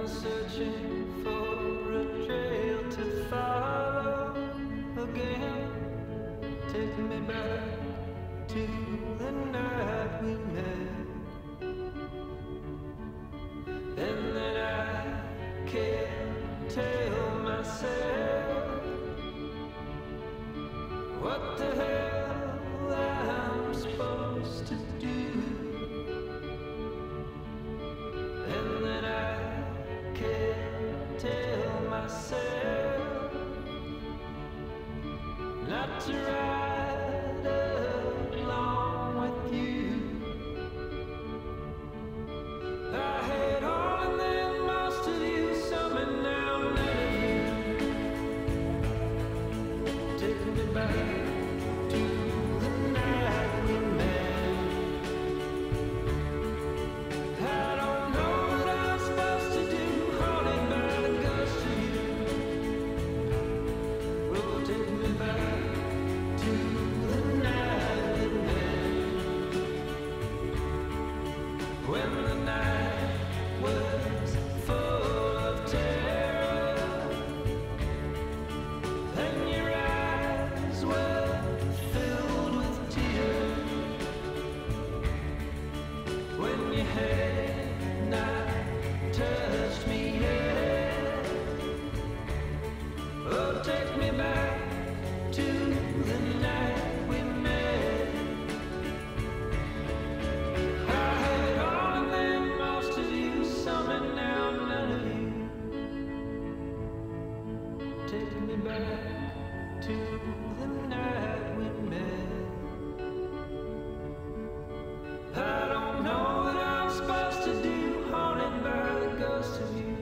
searching for a trail to follow again. Take me back to the night we met, and then I can't tell myself what the hell I'm supposed to do. And then I can't tell myself not to ride along with you. I had all and then most of you, some and now none of you. Take me back to the night we met. I don't know what I'm supposed to do, haunted by the ghost of you. Oh, take me back to the night we met, when the night was full of terror, and your eyes were filled with tears, when your hand not touched me yet. Oh, take me back to the night we met. I had all of them, most of you, some and now none of you. Take me back to the night we met. I don't know what I'm supposed to do, haunted by the ghost of you.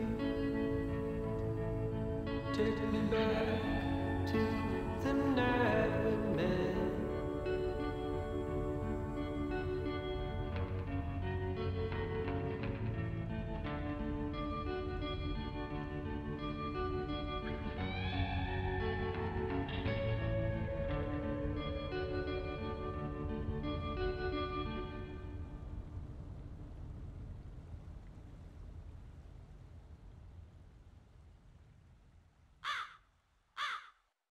Take me back to the night we met.